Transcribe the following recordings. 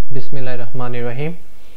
Bismillahirrahmanirrahim.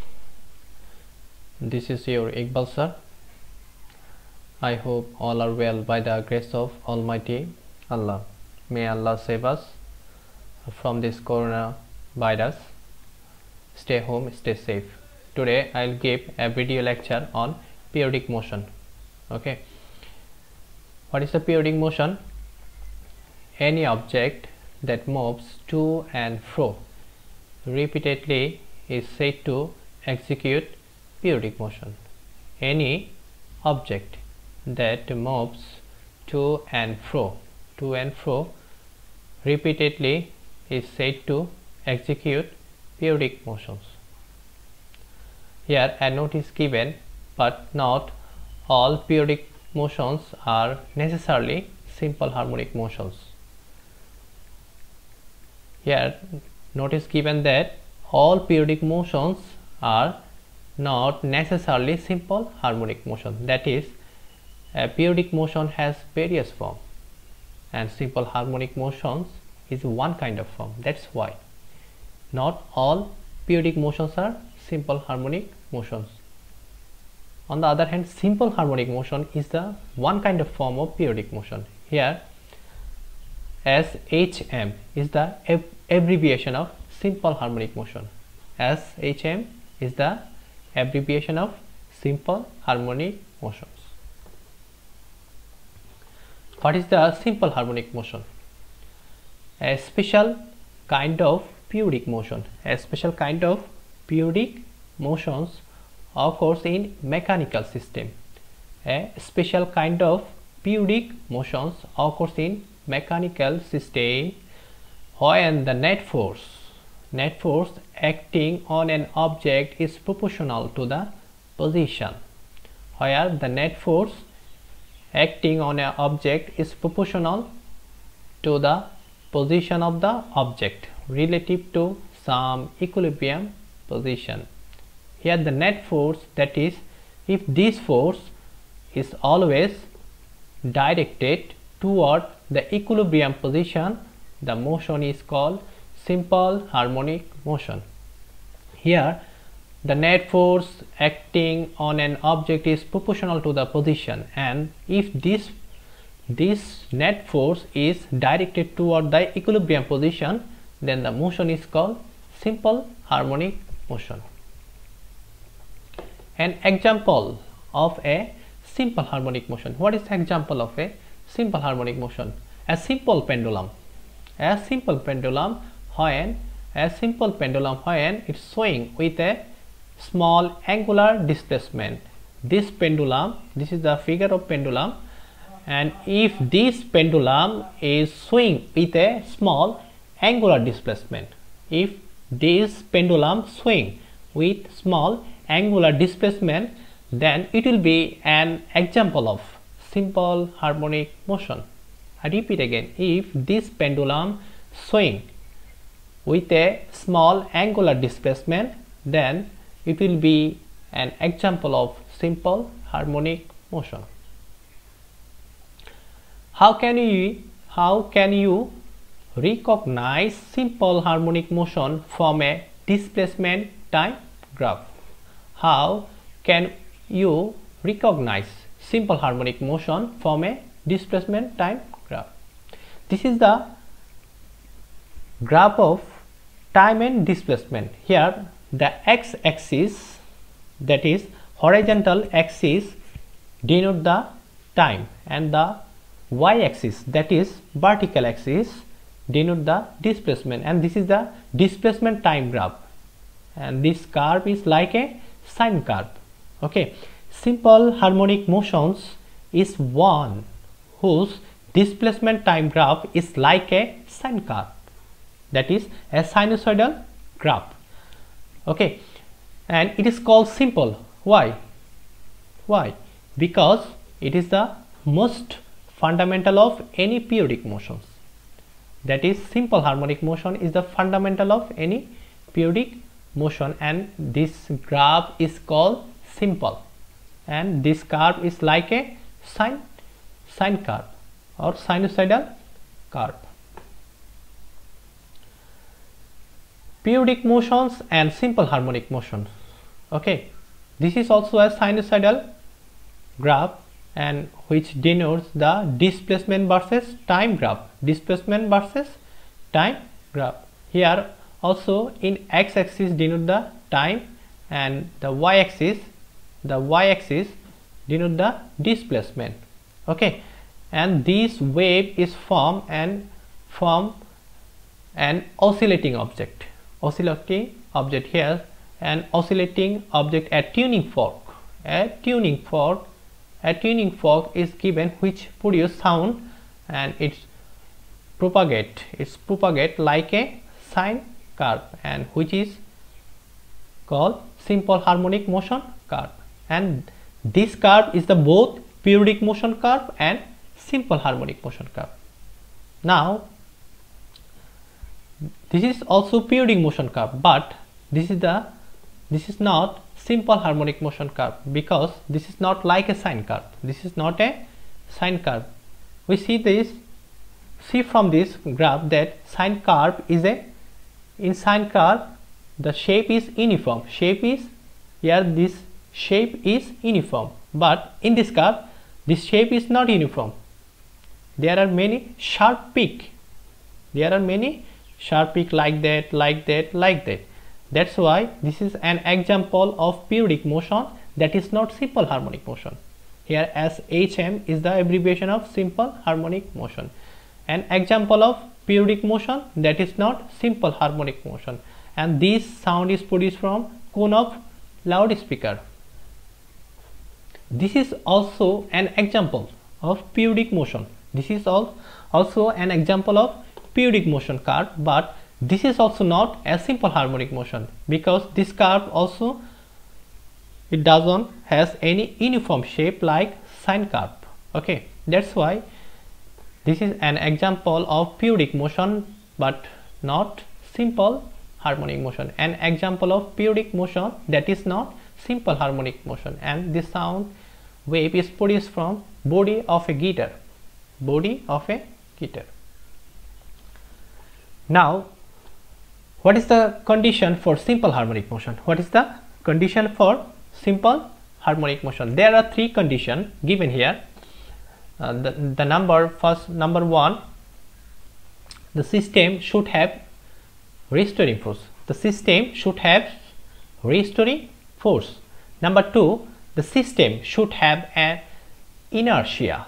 This is your Iqbal sir. I hope all are well by the grace of Almighty Allah. May Allah save us from this coronavirus. Stay home, stay safe. Today I'll give a video lecture on periodic motion. Okay. What is the periodic motion? Any object that moves to and fro repeatedly is said to execute periodic motion. Any object that moves to and fro repeatedly is said to execute periodic motions. Here a note is given, but not all periodic motions are necessarily simple harmonic motions. Here note is given that all periodic motions are not necessarily simple harmonic motion. That is, a periodic motion has various forms and simple harmonic motions is one kind of form. That's why not all periodic motions are simple harmonic motions. On the other hand, simple harmonic motion is the one kind of form of periodic motion. Here SHM is the abbreviation of simple harmonic motion. SHM is the abbreviation of simple harmonic motions. What is the simple harmonic motion? A special kind of periodic motion. A special kind of periodic motions occurs in mechanical system. A special kind of periodic motions occurs in mechanical system when the net force acting on an object is proportional to the position. Where the net force acting on an object is proportional to the position of the object relative to some equilibrium position. Here the net force, that is, if this force is always directed toward the equilibrium position, the motion is called simple harmonic motion. Here the net force acting on an object is proportional to the position, and if this net force is directed toward the equilibrium position, then the motion is called simple harmonic motion. An example of a simple harmonic motion. What is the example of a simple harmonic motion? A simple pendulum. A simple pendulum when it's swaying with a small angular displacement. This pendulum, this is the figure of pendulum, and if this pendulum is swing with a small angular displacement, if this pendulum swing with small angular displacement, then it will be an example of simple harmonic motion. I repeat again, if this pendulum swing with a small angular displacement, then it will be an example of simple harmonic motion. How can you recognize simple harmonic motion from a displacement time graph? How can you recognize simple harmonic motion from a displacement time graph? This is the graph of time and displacement. Here the x-axis, that is horizontal axis, denote the time, and the y-axis, that is vertical axis, denote the displacement, and this is the displacement time graph, and this curve is like a sine curve. Okay, simple harmonic motions is one whose displacement time graph is like a sine curve, that is a sinusoidal graph. Okay, and it is called simple. Why? Because it is the most fundamental of any periodic motions. That is, simple harmonic motion is the fundamental of any periodic motion, and this graph is called simple, and this curve is like a sine curve or sinusoidal curve. periodic motions and simple harmonic motions. Okay, this is also a sinusoidal graph, and which denotes the displacement versus time graph. Displacement versus time graph. Here also in x-axis denote the time, and the y-axis denote the displacement. Okay, and this wave is form an oscillating object. Here, an oscillating object at tuning fork. A tuning fork is given which produce sound, and it's propagate like a sine curve, and which is called simple harmonic motion curve. And this curve is the both periodic motion curve and simple harmonic motion curve. Now this is also periodic motion curve, but this is not simple harmonic motion curve, because this is not like a sine curve. This is not a sine curve. We see from this graph that sine curve is in sine curve the shape is uniform. This shape is uniform, but in this curve this shape is not uniform. There are many sharp peak. Like that. That's why this is an example of periodic motion that is not simple harmonic motion. Here SHM is the abbreviation of simple harmonic motion. An example of periodic motion that is not simple harmonic motion, and this sound is produced from cone of loudspeaker. This is also an example of periodic motion. This is also an example of periodic motion curve, but this is also not a simple harmonic motion, because this curve also it doesn't has any uniform shape like sine curve. Okay, that's why this is an example of periodic motion but not simple harmonic motion. An example of periodic motion that is not simple harmonic motion, and this sound wave is produced from body of a guitar. Now, what is the condition for simple harmonic motion? There are three conditions given here. Number one, the system should have restoring force. Number two, the system should have an inertia.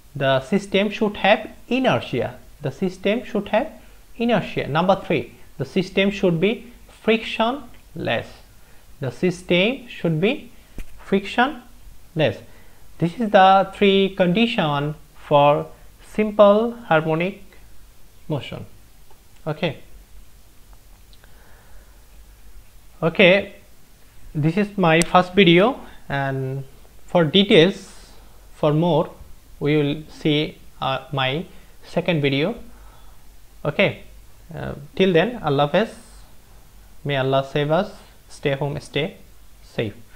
Number three, the system should be frictionless. This is the three conditions for simple harmonic motion. Okay, this is my first video, and for details, for more, we will see my second video. Okay, till then, Allah Hafiz. May Allah save us. Stay home, stay safe.